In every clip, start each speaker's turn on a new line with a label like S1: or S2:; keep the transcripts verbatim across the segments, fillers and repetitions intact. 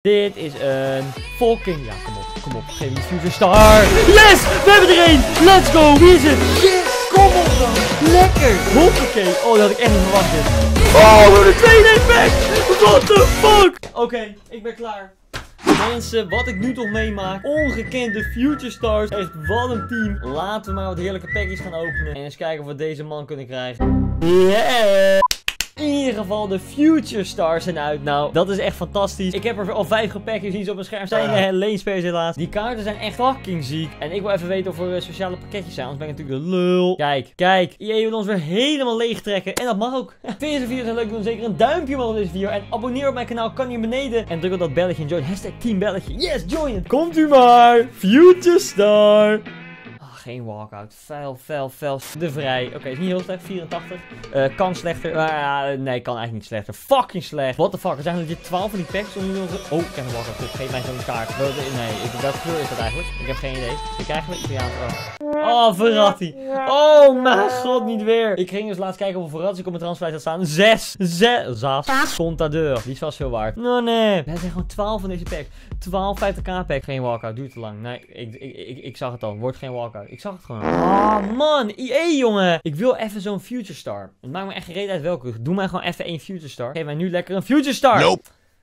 S1: Dit is een fucking... Ja, kom op, kom op. Geef me die future star. Yes! We hebben er één! Let's go! Wie is het? Yes! Kom op dan! Lekker! Hoppakee! Oh, dat had ik echt niet verwacht dit. Oh, we hebben de tweede pack! What the fuck? Oké, okay, ik ben klaar. Mensen, wat ik nu toch meemaak. Ongekende future stars. Echt, wat een team. Laten we maar wat heerlijke packjes gaan openen. En eens kijken of we deze man kunnen krijgen. Yeah! In ieder geval, de future stars zijn uit. Nou, dat is echt fantastisch. Ik heb er al vijf gepakt. Je ziet ze op mijn scherm. Zijn er leenspelers helaas. Die kaarten zijn echt fucking ziek. En ik wil even weten of er speciale pakketjes zijn. Anders ben ik natuurlijk de lul. Kijk, kijk. E A wil ons weer helemaal leeg trekken. En dat mag ook. Vind je deze video zo leuk? Doe zeker een duimpje omhoog op deze video. En abonneer op mijn kanaal. Kan hier beneden. En druk op dat belletje en join. Hashtag team belletje. Yes, join het. Komt u maar. Future star. Geen walkout. Vuil, vuil, vuil. De vrij. Oké, okay, is niet heel slecht. vierentachtig. Uh, kan slechter. Uh, nee, kan eigenlijk niet slechter. Fucking slecht. What the fuck. Er zijn er twaalf van die packs. Om nu nog... Oh, ik heb een walkout. Geef mij zo'n kaart. Nee, ik, welke kleur is dat eigenlijk? Ik heb geen idee. Ik krijg een Italiaans. Oh, oh Verratti. Oh mijn god, niet weer. Ik ging dus laatst kijken hoeveel Verratti ik op mijn transferlijst had staan. Zes. Zes. Zas. Contadeur. Die is vast veel waard. No, nee. Er zijn gewoon twaalf van deze packs. twaalf vijftig k pack. Geen walkout. Duurt te lang. Nee, ik, ik, ik, ik zag het al. Wordt geen walkout. Ik zag het gewoon. Oh man, E A jongen. Ik wil even zo'n future star. Het maakt me echt geen reet uit welke. Doe mij gewoon even één future star. Geef mij nu lekker een future star. Nope.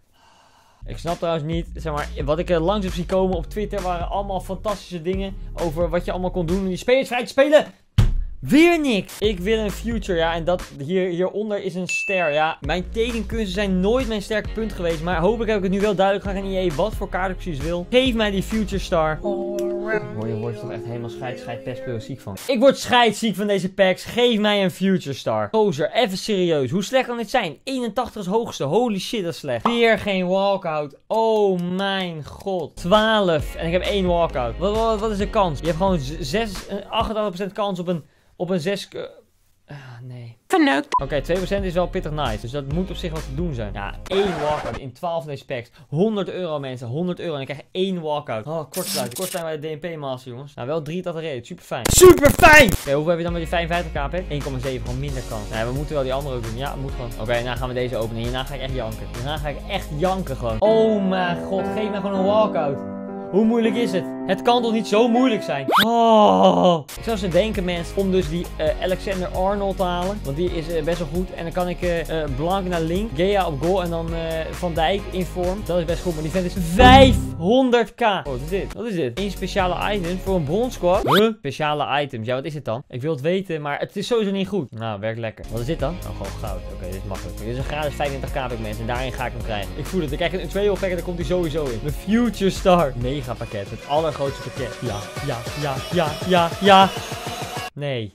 S1: Ik snap trouwens niet, zeg maar, wat ik er langs heb zien komen op Twitter waren allemaal fantastische dingen over wat je allemaal kon doen om die spelers vrij te spelen. Weer niks. Ik wil een future, ja. En dat hier, hieronder is een ster, ja. Mijn tekenkunsten zijn nooit mijn sterke punt geweest. Maar hopelijk heb ik het nu wel duidelijk gemaakt aan E A wat voor kaart ik precies wil. Geef mij die future star. Hoor, je wordt toch echt helemaal scheid, scheid, pestpleur ziek van. Ik word scheidsziek van deze packs. Geef mij een future star. Gozer, even serieus. Hoe slecht kan dit zijn? eenentachtig is hoogste. Holy shit, dat is slecht. Weer geen walkout. Oh mijn god. twaalf. En ik heb één walkout. Wat, wat, wat is de kans? Je hebt gewoon zes, achtentachtig procent kans op een... Op een zes... Ah, nee. Verneukt. Oké, okay, twee procent is wel pittig nice. Dus dat moet op zich wat te doen zijn. Ja, één walkout in twaalf van deze packs. honderd euro mensen. honderd euro. En ik krijg één walkout. Oh, kortsluiting. Kortsluiting bij de D N P master, jongens. Nou, wel drie dat reden. Super fijn. Super fijn! Oké, okay, hoeveel heb je dan met die vijfenvijftig k pack? één komma zeven. Gewoon minder kans. Ja, we moeten wel die andere ook doen. Ja, het moet gewoon. Oké, okay, nou gaan we deze openen. Hierna ga ik echt janken. Hierna ga ik echt janken gewoon. Oh mijn god. Geef mij gewoon een walkout. Hoe moeilijk is het? Het kan toch niet zo moeilijk zijn? Oh. Ik zou ze denken, mensen, om dus die uh, Alexander Arnold te halen. Want die is uh, best wel goed. En dan kan ik uh, uh, Blank naar link. Gea op goal. En dan uh, Van Dijk in vorm. Dat is best goed. Maar die vent is vijfhonderd k. Oh, wat is dit? Wat is dit? Eén speciale item voor een bronsquad. Huh? Speciale items. Ja, wat is het dan? Ik wil het weten, maar het is sowieso niet goed. Nou, werkt lekker. Wat is dit dan? Oh, gewoon goud. Oké, okay, dit is makkelijk. Dit is een gratis vijfentwintig k pack, mensen. En daarin ga ik hem krijgen. Ik voel het. Ik krijg een twee euro pack en daar komt hij sowieso in. De Future Star. Mega pakket. Het allergrootste pakket. Ja, ja, ja, ja, ja, ja. Nee.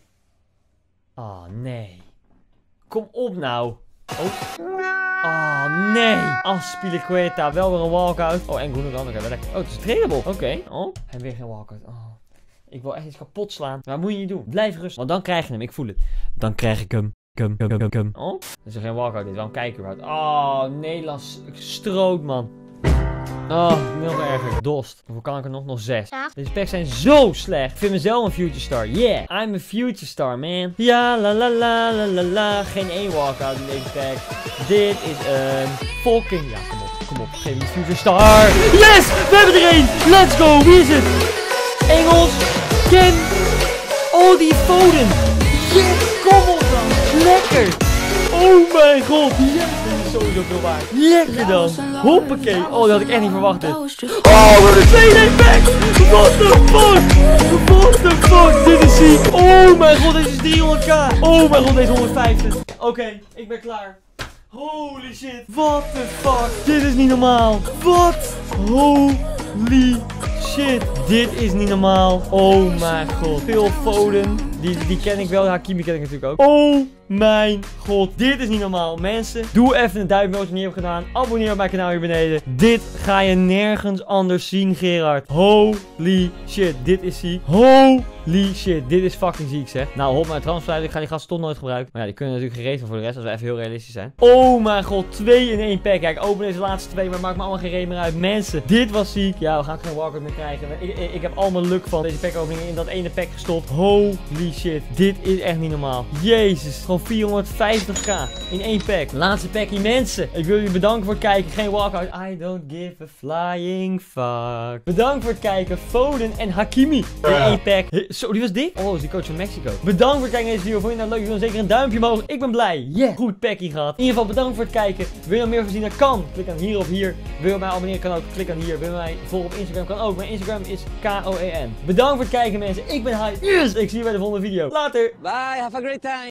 S1: Oh, nee. Kom op nou. Oh. Oh, nee. Aspilicueta. Wel weer een walkout. Oh, en Gundogan. Oké, wel lekker. Oh, het is tradable. Oké. Okay. Oh. En weer geen walkout. Oh. Ik wil echt iets kapot slaan. Maar moet je niet doen. Blijf rustig. Want dan krijg je hem. Ik voel het. Dan krijg ik hem. Kum, kum, kum, kum. Oh. Dat is er geen walkout. Dit is wel een kijker. Oh, Nederlands stroot, man. Oh, nog erger. Dost. Hoeveel kan ik er nog? Nog zes. Ja. Deze packs zijn zo slecht. Ik vind mezelf een future star. Yeah. I'm a future star, man. Ja, la la la la la la. Geen één walkout in deze pack. Dit is een fucking... Ja, kom op. Kom op. Geef me die future star. Yes! We hebben er één. Let's go. Wie is het? Engels. Ken. Oh, die Foden. Yes. Kom op dan. Lekker. Oh mijn god. Yes. Sowieso veel waard. Lekker dan. Hoppakee. Oh, dat had ik echt niet verwacht. Dit. Oh, we hebben de tweede pack. What the fuck? What the fuck? Dit is ziek. Oh mijn god, dit is driehonderd k. Oh mijn god, deze honderdvijftig. Oké, okay, ik ben klaar. Holy shit. What the fuck? Dit is niet normaal. Wat? Holy shit. Dit is niet normaal. Oh mijn god. Phil Foden. Die, die ken ik wel. Hakimi ken ik natuurlijk ook. Oh mijn god. Dit is niet normaal. Mensen, doe even een duimpje als je het niet hebt gedaan. Abonneer op mijn kanaal hier beneden. Dit ga je nergens anders zien, Gerard. Holy shit. Dit is ziek. Holy Holy shit, dit is fucking ziek zeg. Nou, hop mijn transfer, ik ga die gasten toch nooit gebruiken. Maar ja, die kunnen natuurlijk gereed voor de rest, als we even heel realistisch zijn. Oh mijn god, twee in één pack. Ja, ik open deze laatste twee, maar het maakt me allemaal geen reet meer uit. Mensen, dit was ziek. Ja, we gaan geen walkout meer krijgen. Ik, ik, ik heb allemaal luk van deze pack openingen in dat ene pack gestopt. Holy shit, dit is echt niet normaal. Jezus, gewoon vierhonderdvijftig k in één pack. Laatste packje, mensen. Ik wil jullie bedanken voor het kijken. Geen walkout. I don't give a flying fuck. Bedankt voor het kijken. Foden en Hakimi in één pack. Zo, die was dik. Oh, is die coach van Mexico. Bedankt voor het kijken naar deze video. Vond je het nou leuk? Doe dan zeker een duimpje omhoog. Ik ben blij. Yeah. Goed packje gehad. In ieder geval bedankt voor het kijken. Wil je nog meer van zien? Dat kan. Klik dan hier of hier. Wil je mij abonneren? Kan ook. Klik dan hier. Wil je mij volgen op Instagram? Kan ook. Mijn Instagram is K O E N. Bedankt voor het kijken, mensen. Ik ben Hype. Yes. Ik zie je bij de volgende video. Later.
S2: Bye. Have a great time.